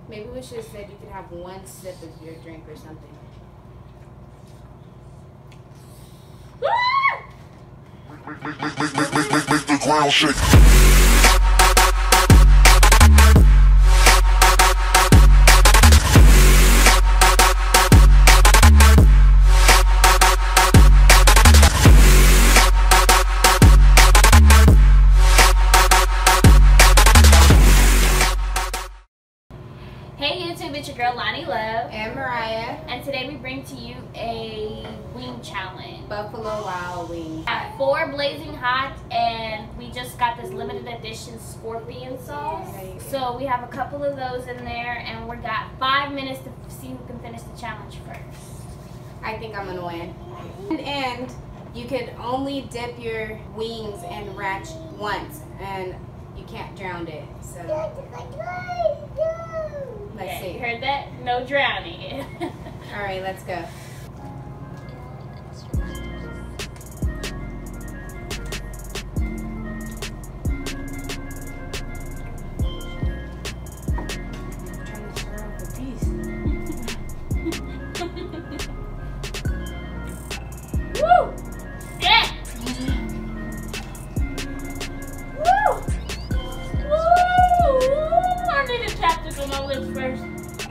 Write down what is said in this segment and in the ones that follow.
Maybe we should have said you could have one sip of your drink or something. Make the ground shake. Hey YouTube, it's your girl Lonnie Love And Mariah. and today we bring to you a wing challenge. Buffalo Wild Wings. At 4 blazing hot, and we just got this limited edition scorpion sauce. So we have a couple of those in there, and we got 5 minutes to see who can finish the challenge first. I think I'm gonna win. And you could only dip your wings in ranch once, and you can't drown it. So let's Okay, you see. heard that? No drowning. All right, let's go. Trying to stir up the piece. Woo! Yeah! Woo! Woo! I need a chapstick on my lips first.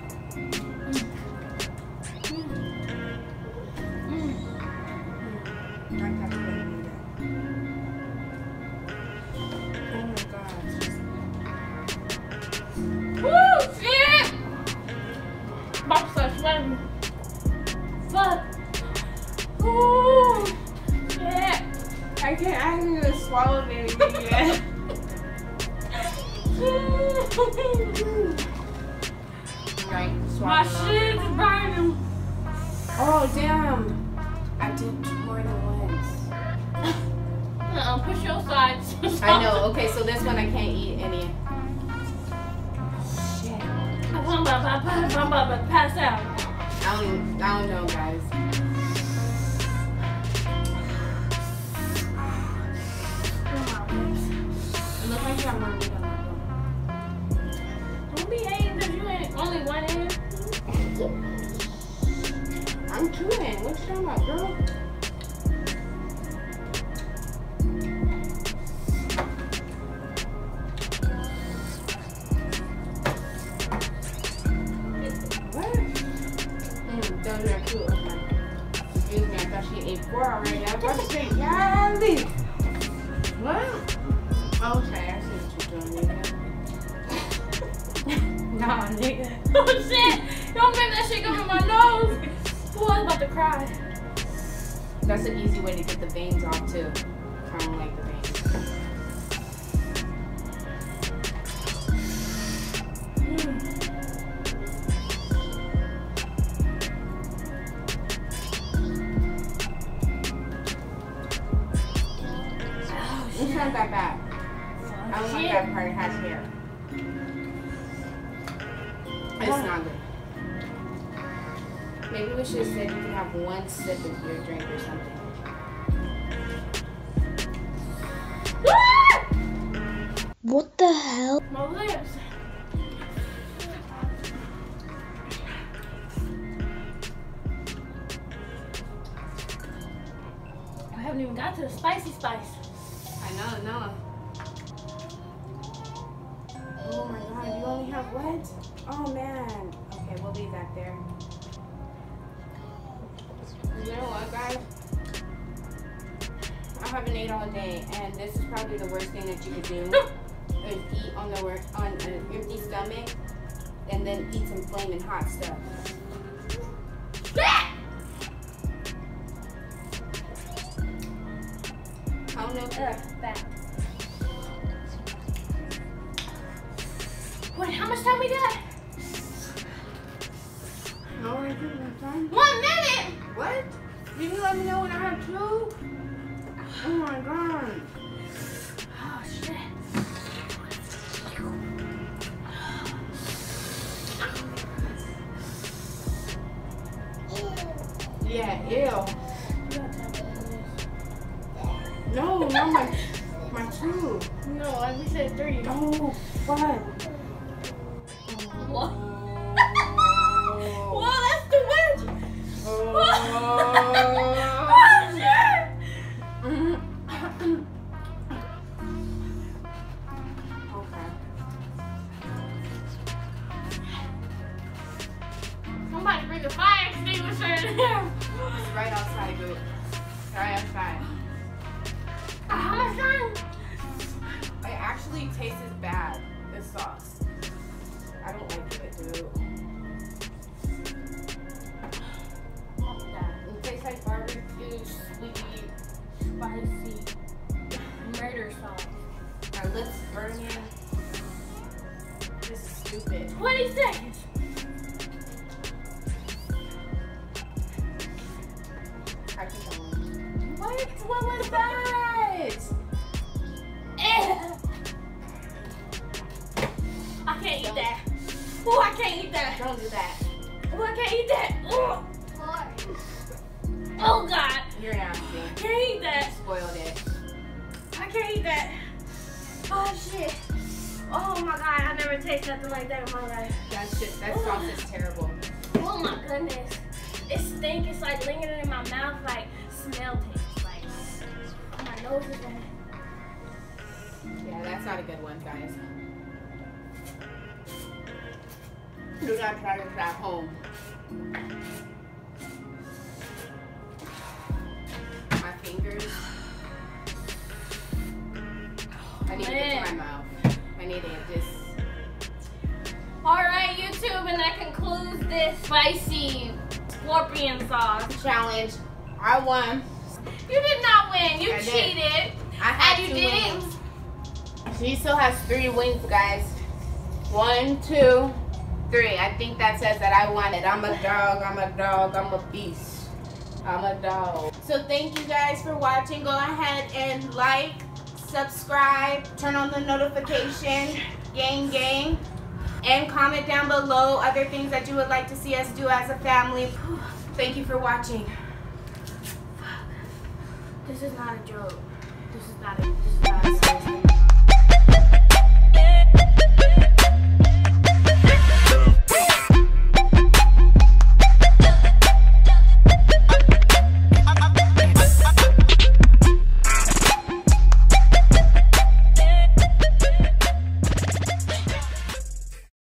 Woo! Shit! My stuff's sweating. Fuck. Ooh! Shit! I haven't even swallowed anything yet. Right, My swallow them. shit is burning. Oh damn! I did more than once. Push your sides. I know. Okay, so this one I can't eat any. Shit. I'm about to pass out. I don't know, guys. It looks like I'm gonna eat on my phone. Don't be hating because you ain't only one in. I'm chewing. What you talking about, girl? What? Those are cute. Okay. Excuse me, I thought she ate 4 already. I was about to say, golly. What? Okay, I see what you're doing, nigga. Nah, nigga. Oh shit! Don't make that shit go in my nose. Ooh, I was about to cry. That's an easy way to get the veins off, too. I don't like the veins. It's not that bad. I don't like that part. It has hair. It's not good. Maybe we should have said you could have one sip of your drink or something. What the hell? My lips. I haven't even got to the spicy spice. I know. Oh my god, you only have what? Oh man. Okay, we'll leave that there. You know what, guys? I haven't ate all day, and this is probably the worst thing that you could do is eat on an empty stomach, and then eat some flaming hot stuff. I don't know. That. Wait, how much time we got? No, I think that's fine. 1 minute! What? You didn't let me know when I had 2? Oh my god. Oh shit. Yeah, ew. No, not my 2. No, like we said 3. No, what? What? bring a fire extinguisher in here. It's right outside, dude. Right outside. How much time? It actually tastes bad, this sauce. I don't like it, dude. It tastes like barbecue, sweet, Spicy murder sauce. our lips burning. This is stupid. 20 seconds. I keep going. What was that? I can't eat that. Oh, I can't eat that. Don't do that. Oh, I can't eat that. Oh, God. You're nasty. Can't eat that. Spoiled it. I can't eat that. Oh, shit. Oh, my God. I never tasted nothing like that in my life. That sauce is terrible. Oh, my goodness. It stinks. It's like lingering in my mouth, like smell taste. Like, my nose is running. Yeah, that's not a good one, guys. Do not try this at home. My fingers. I need to get to my mouth. I need to just. Alright, YouTube, and that concludes this spicy scorpion sauce. Challenge. I won. You did not win. You I did. cheated. I had And you 2 didn't. wins. She still has 3 wins, guys. 1, 2, 3. I think that says that I won it. I'm a dog. I'm a dog. I'm a beast. I'm a dog. So thank you guys for watching. Go ahead and like, subscribe, turn on the notification, gang, and comment down below other things that you would like to see us do as a family. Thank you for watching. This is not a joke. This is not a seriously.